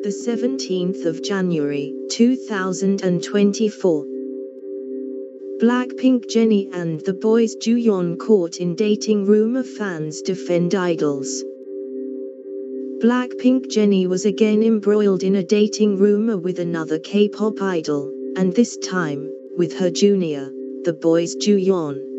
the 17th of January, 2024. BLACKPINK Jennie and the BOYZ Juyeon caught in dating rumor, fans defend idols. BLACKPINK Jennie was again embroiled in a dating rumor with another K-pop idol, and this time, with her junior, the BOYZ Juyeon.